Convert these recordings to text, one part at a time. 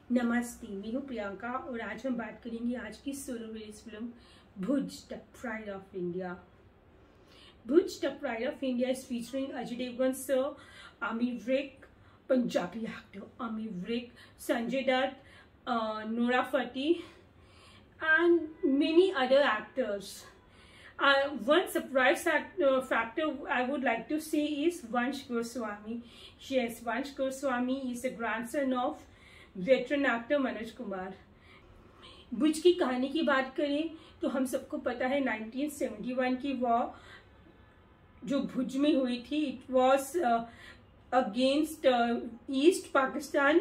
नमस्ते, मैं हूँ प्रियंका और आज हम बात करेंगे आज की solo release film Bhuj the pride of India. Bhuj the pride of India is featuring Ajay Devgan sir, Amir Vick, Punjabi actor Amir Vick, Sanjay Dutt, Nora Fateh, and many other actors. One surprise factor I would like to say is Vansh Goswami. Yes, Vansh Goswami is the grandson of veteran actor Manoj Kumar. Bhuj की कहानी की बात करें तो हम सबको पता है 1971 की वॉर जो भुज में हुई थी, it was against East Pakistan.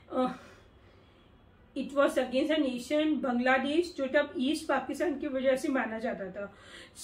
It was against a nation Bangladesh जो तब ईस्ट पाकिस्तान की वजह से माना जाता था।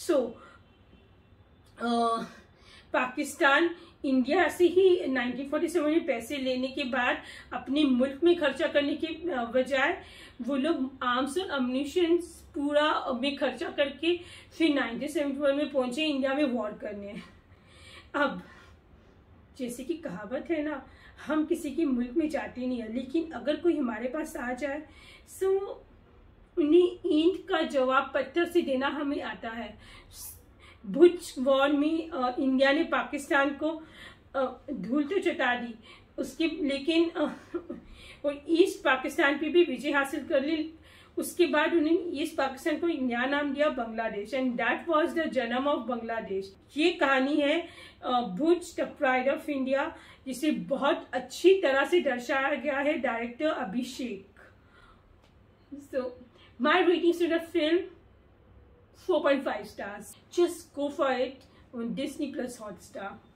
पाकिस्तान इंडिया से ही 1947 में पैसे लेने के बाद अपने मुल्क में खर्चा करने के बजाय वो लोग आर्म्स और अम्यूनिशन पूरा में खर्चा करके फिर 1971 में पहुंचे इंडिया में वॉर करने। अब जैसे कि कहावत है ना, हम किसी के मुल्क में जाते नहीं है, लेकिन अगर कोई हमारे पास आ जाए तो उन्हें ईंट का जवाब पत्थर से देना हमें आता है। भुज वॉर में इंडिया ने पाकिस्तान को धूल तो चटा दी उसके, लेकिन और ईस्ट पाकिस्तान पे भी विजय हासिल कर ली। उसके बाद उन्होंने ईस्ट पाकिस्तान को इंडिया नाम दिया Bangladesh, and that was the जन्म ऑफ बांग्लादेश। ये कहानी है Bhuj the pride of India, जिसे बहुत अच्छी तरह से दर्शाया गया है director Abhishek. So my ratings to the film 4.5 stars. Just go for it on Disney Plus Hotstar.